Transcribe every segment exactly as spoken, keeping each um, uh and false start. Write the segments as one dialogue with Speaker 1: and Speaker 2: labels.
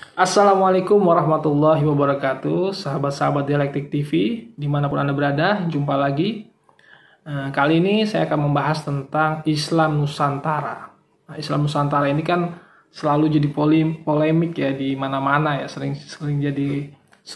Speaker 1: Assalamualaikum warahmatullahi wabarakatuh, sahabat-sahabat Dialektik T V, dimanapun Anda berada, jumpa lagi. Eh, Kali ini saya akan membahas tentang Islam Nusantara. Nah, Islam Nusantara ini kan selalu jadi polim, polemik ya di mana-mana ya, sering sering jadi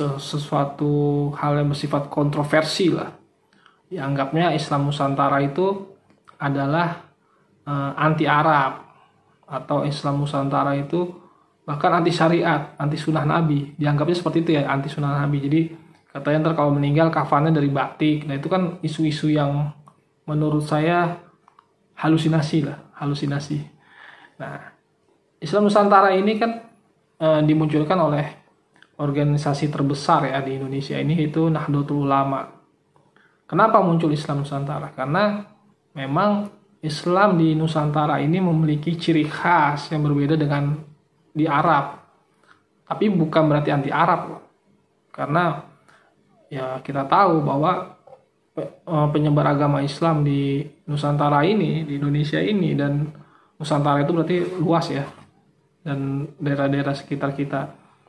Speaker 1: sesuatu hal yang bersifat kontroversi lah. Dianggapnya Islam Nusantara itu adalah eh, anti Arab, atau Islam Nusantara itu bahkan anti syariat, anti sunnah Nabi. Dianggapnya seperti itu ya, anti sunnah Nabi. Jadi katanya ntar kalau meninggal kafannya dari batik. Nah itu kan isu-isu yang menurut saya halusinasi lah, halusinasi. Nah, Islam Nusantara ini kan e, dimunculkan oleh organisasi terbesar ya di Indonesia ini, yaitu Nahdlatul Ulama. Kenapa muncul Islam Nusantara? Karena memang Islam di Nusantara ini memiliki ciri khas yang berbeda dengan di Arab, tapi bukan berarti anti Arab, karena ya kita tahu bahwa penyebar agama Islam di Nusantara ini, di Indonesia ini, dan Nusantara itu berarti luas ya, dan daerah-daerah sekitar kita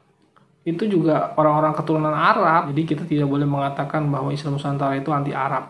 Speaker 1: itu juga orang-orang keturunan Arab. Jadi kita tidak boleh mengatakan bahwa Islam Nusantara itu anti Arab,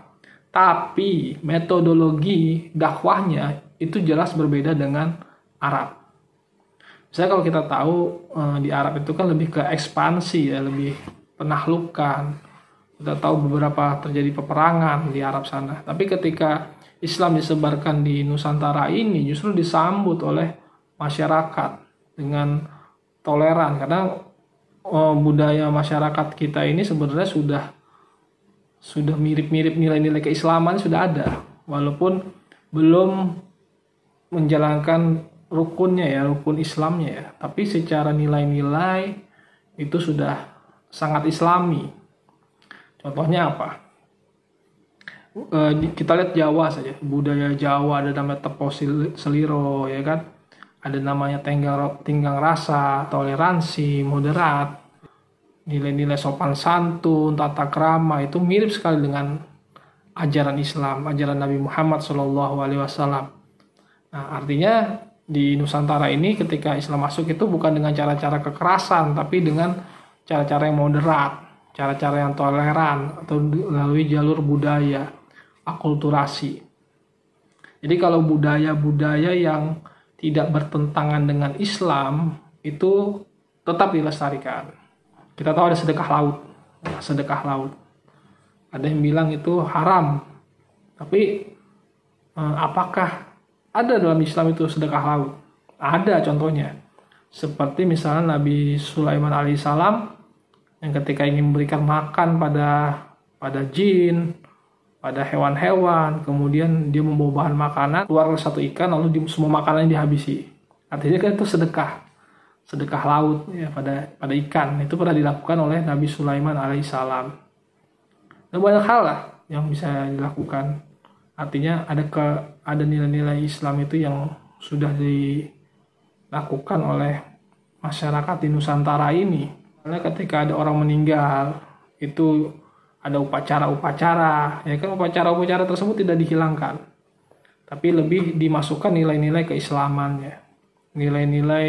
Speaker 1: tapi metodologi dakwahnya itu jelas berbeda dengan Arab. Misalnya kalau kita tahu di Arab itu kan lebih ke ekspansi ya, lebih penaklukan. Kita tahu beberapa terjadi peperangan di Arab sana. Tapi ketika Islam disebarkan di Nusantara ini justru disambut oleh masyarakat dengan toleran. Karena oh, budaya masyarakat kita ini sebenarnya sudah sudah mirip-mirip, nilai-nilai keislaman sudah ada. Walaupun belum menjalankan rukunnya ya, rukun Islamnya ya, tapi secara nilai-nilai itu sudah sangat Islami. Contohnya apa? E, kita lihat Jawa saja, budaya Jawa ada namanya Tepo Seliro ya kan, ada namanya tenggang, tenggang rasa, toleransi, moderat, nilai-nilai sopan santun, tata krama itu mirip sekali dengan ajaran Islam, ajaran Nabi Muhammad shallallahu alaihi wasallam. Nah, artinya di Nusantara ini ketika Islam masuk itu bukan dengan cara-cara kekerasan, tapi dengan cara-cara yang moderat, cara-cara yang toleran, atau melalui jalur budaya, akulturasi. Jadi kalau budaya-budaya yang tidak bertentangan dengan Islam itu tetap dilestarikan. Kita tahu ada sedekah laut, sedekah laut. Ada yang bilang itu haram, tapi eh, apakah ada dalam Islam itu sedekah laut? Ada contohnya. Seperti misalnya Nabi Sulaiman alaihissalam yang ketika ingin memberikan makan pada pada jin, pada hewan-hewan, kemudian dia membawa bahan makanan, keluar satu ikan, lalu di, semua makanan dihabisi. Artinya kan itu sedekah, sedekah laut ya pada pada ikan. Itu pernah dilakukan oleh Nabi Sulaiman alaihissalam. Dan banyak hal lah yang bisa dilakukan. Artinya ada ke ada nilai-nilai Islam itu yang sudah dilakukan oleh masyarakat di Nusantara ini. Karena ketika ada orang meninggal itu ada upacara-upacara, ya kan, upacara-upacara tersebut tidak dihilangkan, tapi lebih dimasukkan nilai-nilai keislamannya, nilai-nilai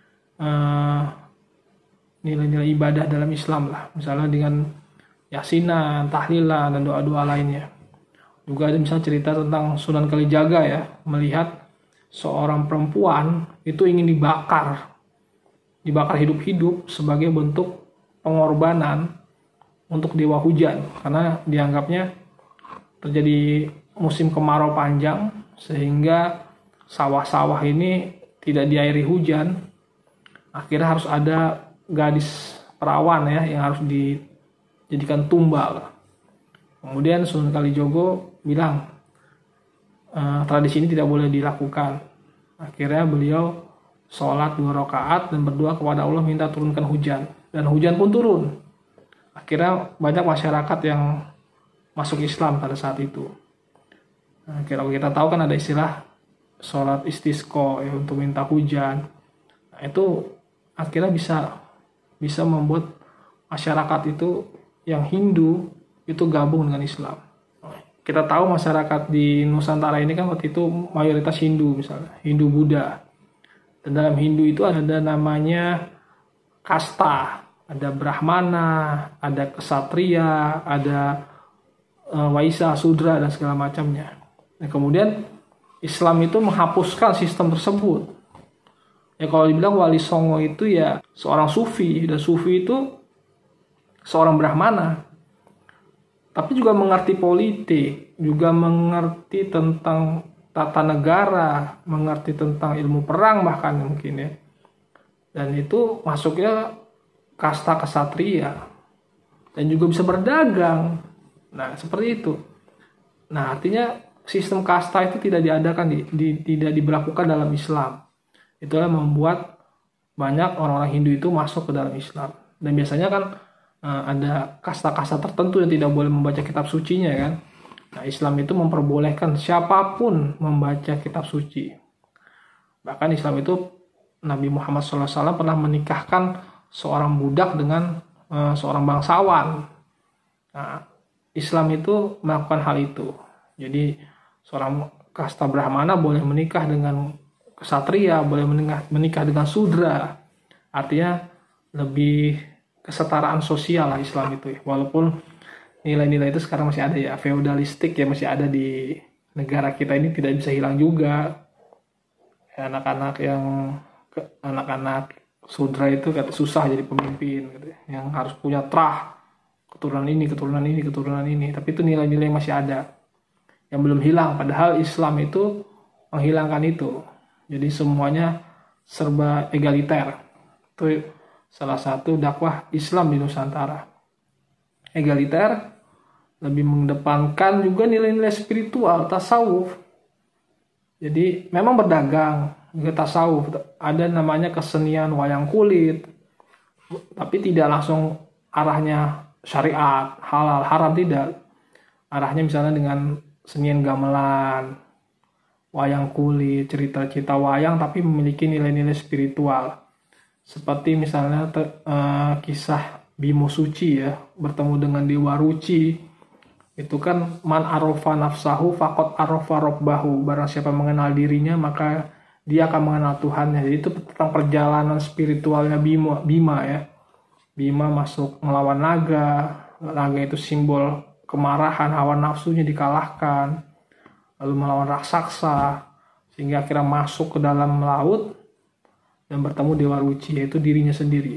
Speaker 1: uh, nilai-nilai ibadah dalam Islam lah, misalnya dengan yasinan, tahlilan, dan doa-doa lainnya. Juga ada misalnya cerita tentang Sunan Kalijaga ya, melihat seorang perempuan itu ingin dibakar, dibakar hidup-hidup sebagai bentuk pengorbanan untuk dewa hujan, karena dianggapnya terjadi musim kemarau panjang sehingga sawah-sawah ini tidak diairi hujan. Akhirnya harus ada gadis perawan ya yang harus dijadikan tumbal. Kemudian Sunan Kalijogo bilang e, tradisi ini tidak boleh dilakukan. Akhirnya beliau sholat dua rakaat dan berdoa kepada Allah minta turunkan hujan, dan hujan pun turun. Akhirnya banyak masyarakat yang masuk Islam pada saat itu. Nah, kalau kita tahu kan ada istilah sholat istisqa ya, untuk minta hujan. Nah, itu akhirnya bisa bisa membuat masyarakat itu yang Hindu itu gabung dengan Islam. Kita tahu masyarakat di Nusantara ini kan waktu itu mayoritas Hindu, misalnya Hindu Buddha. Dan dalam Hindu itu ada namanya kasta, ada Brahmana, ada Ksatria, ada uh, Waisa, Sudra, dan segala macamnya. Nah, kemudian Islam itu menghapuskan sistem tersebut. Ya kalau dibilang Wali Songo itu ya seorang sufi, dan sufi itu seorang Brahmana. Tapi juga mengerti politik, juga mengerti tentang tata negara, mengerti tentang ilmu perang bahkan mungkin ya. Dan itu masuknya kasta ksatria. Dan juga bisa berdagang. Nah, seperti itu. Nah, artinya sistem kasta itu tidak diadakan, di, di, tidak diberlakukan dalam Islam. Itulah membuat banyak orang-orang Hindu itu masuk ke dalam Islam. Dan biasanya kan uh, ada kasta-kasta tertentu yang tidak boleh membaca kitab sucinya kan. Nah, Islam itu memperbolehkan siapapun membaca kitab suci. Bahkan Islam itu Nabi Muhammad shallallahu alaihi wasallam pernah menikahkan seorang budak dengan uh, seorang bangsawan. Nah, Islam itu melakukan hal itu. Jadi seorang kasta Brahmana boleh menikah dengan ksatria, boleh menikah, menikah dengan sudra. Artinya lebih kesetaraan sosial lah Islam itu ya. Walaupun nilai-nilai itu sekarang masih ada ya, feodalistik ya masih ada di negara kita ini, tidak bisa hilang juga. Ya, anak-anak yang anak-anak sudra itu kata susah jadi pemimpin gitu ya. Yang harus punya trah, keturunan ini, keturunan ini, keturunan ini. Tapi itu nilai-nilai yang masih ada, yang belum hilang. Padahal Islam itu menghilangkan itu. Jadi semuanya serba egaliter. Itu salah satu dakwah Islam di Nusantara. Egaliter, lebih mengedepankan juga nilai-nilai spiritual, tasawuf. Jadi memang berdagang, juga tasawuf. Ada namanya kesenian wayang kulit, tapi tidak langsung arahnya syariat, halal, haram, tidak. Arahnya misalnya dengan senian gamelan, wayang kulit, cerita-cerita wayang, tapi memiliki nilai-nilai spiritual. Seperti misalnya te, uh, kisah Bimo Suci ya, bertemu dengan Dewa Ruci. Itu kan man arofa nafsahu faqad arofa robbahu. Barang siapa mengenal dirinya maka dia akan mengenal Tuhannya. Jadi itu tentang perjalanan spiritualnya Bima, Bima ya. Bima masuk melawan naga. Naga itu simbol kemarahan, hawa nafsunya dikalahkan. Lalu melawan raksasa. Sehingga akhirnya masuk ke dalam laut dan bertemu Dewa Ruci, yaitu dirinya sendiri.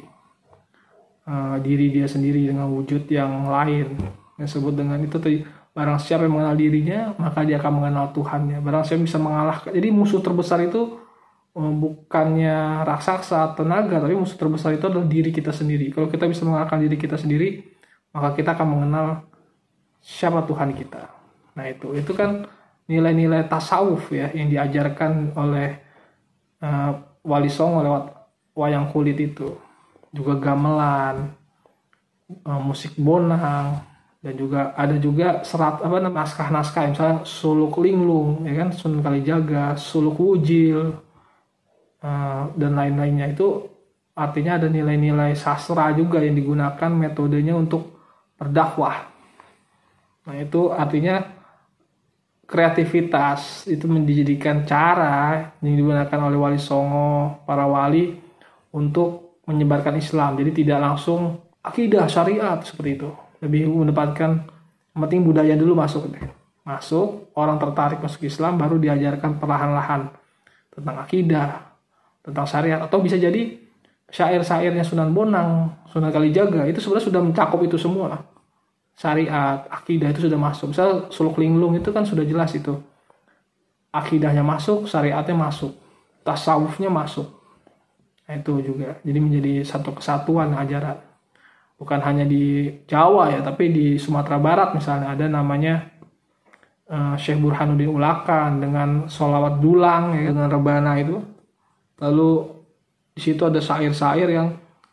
Speaker 1: Uh, diri dia sendiri dengan wujud yang lain. Yang disebut dengan itu tadi, barang siapa yang mengenal dirinya maka dia akan mengenal Tuhannya. Barang siapa bisa mengalahkan, jadi musuh terbesar itu um, bukannya raksasa atau naga, tapi musuh terbesar itu adalah diri kita sendiri. Kalau kita bisa mengalahkan diri kita sendiri, maka kita akan mengenal siapa Tuhan kita. Nah itu itu kan nilai-nilai tasawuf ya yang diajarkan oleh uh, Wali Songo lewat wayang kulit itu. Juga gamelan, uh, musik bonang, dan juga ada juga serat apa namanya naskah-naskah misalnya Suluk Linglung ya kan, Sunan Kalijaga, Suluk Wujil, uh, dan lain-lainnya. Itu artinya ada nilai-nilai sastra juga yang digunakan metodenya untuk berdakwah. Nah itu artinya kreativitas itu menjadikan cara yang digunakan oleh Wali Songo, para wali untuk menyebarkan Islam. Jadi tidak langsung akidah syariat seperti itu. Lebih mendapatkan yang penting budaya dulu masuk deh. Masuk, orang tertarik masuk Islam, baru diajarkan perlahan-lahan tentang akidah, tentang syariat. Atau bisa jadi syair-syairnya Sunan Bonang, Sunan Kalijaga itu sebenarnya sudah mencakup itu semua. Syariat, akidah itu sudah masuk. Misal Suluk Linglung itu kan sudah jelas itu. Akidahnya masuk, syariatnya masuk, tasawufnya masuk. Nah, itu juga. Jadi menjadi satu kesatuan ajaran. Bukan hanya di Jawa ya, tapi di Sumatera Barat misalnya ada namanya uh, Syekh Burhanuddin Ulakan dengan sholawat dulang ya, dengan rebana itu. Lalu di situ ada syair-syair yang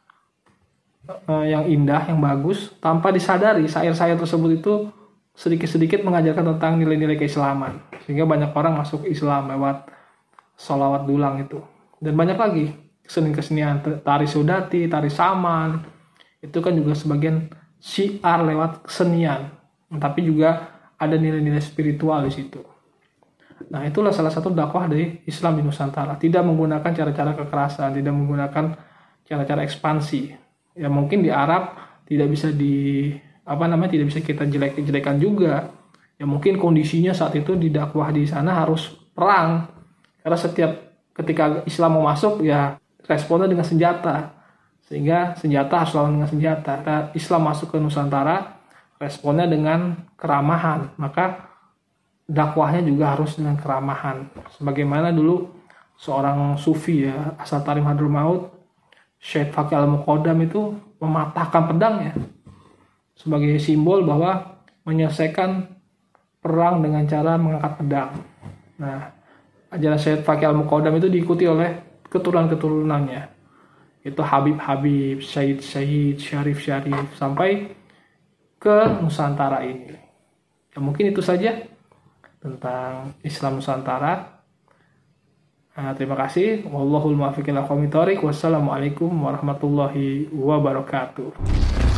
Speaker 1: uh, yang indah, yang bagus, tanpa disadari syair-syair tersebut itu sedikit-sedikit mengajarkan tentang nilai-nilai keislaman. Sehingga banyak orang masuk Islam lewat sholawat dulang itu. Dan banyak lagi kesenian-kesenian, tari sudati, tari saman, itu kan juga sebagian syiar lewat kesenian, tapi juga ada nilai-nilai spiritual di situ. Nah itulah salah satu dakwah dari Islam di Nusantara, tidak menggunakan cara-cara kekerasan, tidak menggunakan cara-cara ekspansi. Ya mungkin di Arab tidak bisa di apa namanya tidak bisa kita jelek-jelekan juga. Ya mungkin kondisinya saat itu di dakwah di sana harus perang. Karena setiap ketika Islam mau masuk ya responnya dengan senjata. Sehingga senjata harus lawan dengan senjata. Nah, Islam masuk ke Nusantara responnya dengan keramahan. Maka dakwahnya juga harus dengan keramahan. Sebagaimana dulu seorang sufi ya, Asal Tarim Hadrumaut, Syekh Fakih Al-Muqaddam itu mematahkan pedangnya sebagai simbol bahwa menyelesaikan perang dengan cara mengangkat pedang. Nah, ajaran Syekh Fakih Al-Muqaddam itu diikuti oleh keturunan-keturunannya. Itu Habib-Habib, Syahid-Syahid, Syarif-Syarif sampai ke Nusantara ini. Ya mungkin itu saja tentang Islam Nusantara. Nah, terima kasih. Wallahul muwaffiq ila aqwamit thoriq. Wassalamualaikum warahmatullahi wabarakatuh.